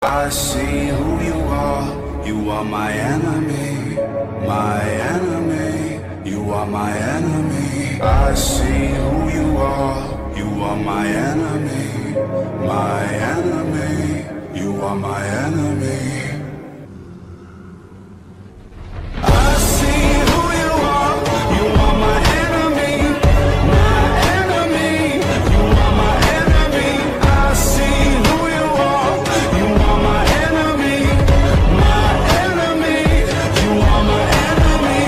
I see who you are my enemy, my enemy, you are my enemy. I see who you are my enemy, my enemy, you are my enemy.